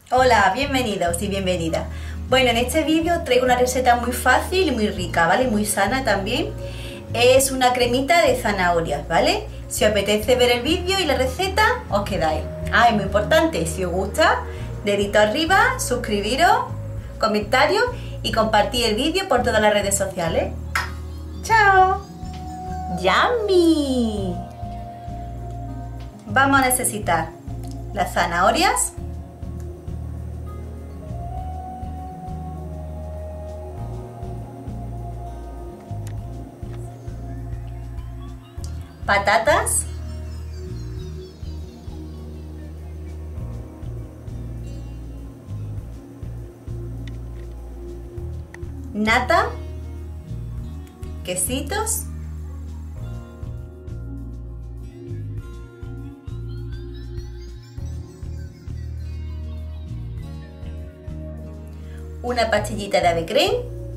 Hola, bienvenidos y bienvenida. Bueno, en este vídeo traigo una receta muy fácil y muy rica, ¿vale? Muy sana también. Es una cremita de zanahorias, ¿vale? Si os apetece ver el vídeo y la receta, os quedáis. Es muy importante, si os gusta, dedito arriba, suscribiros, comentarios y compartir el vídeo por todas las redes sociales. ¡Chao! ¡Yummy! Vamos a necesitar las zanahorias, patatas, nata, quesitos, una pastillita de ave creme,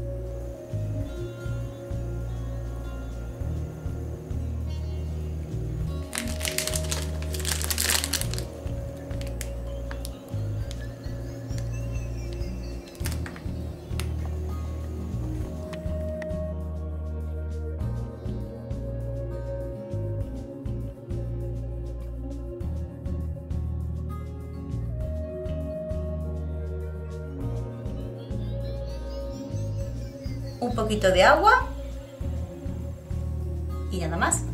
un poquito de agua y nada más.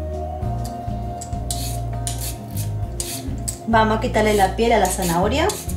Vamos a quitarle la piel a la zanahoria.